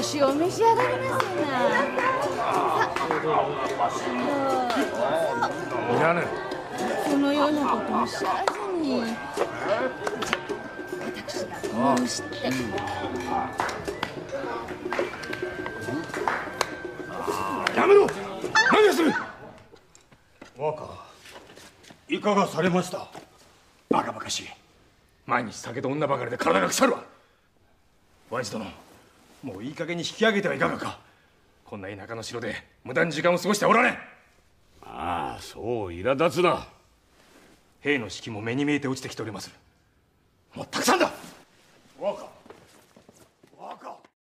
しお召し上がりなさいな。 いらぬ。 そのようなことおっしゃらずに。私が申して。 やめろ。何をする。若、いかがされました。バカバカしい。毎日酒と女ばかりで体が腐るわ。和一殿、もういい加減に引き上げてはいかがか。こんな田舎の城で無駄に時間を過ごしてはおられん。 ああ、そう苛立つな。 兵の士気も目に見えて落ちてきております。もうたくさんだ。若。